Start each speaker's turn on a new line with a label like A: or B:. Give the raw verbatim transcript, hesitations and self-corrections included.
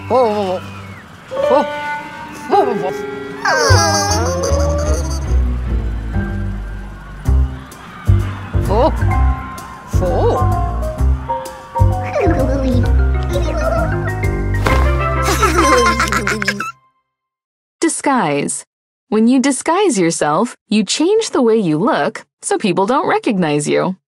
A: Oh. Oh. Oh. Oh. Oh.
B: Disguise. When you disguise yourself, you change the way you look so people don't recognize you.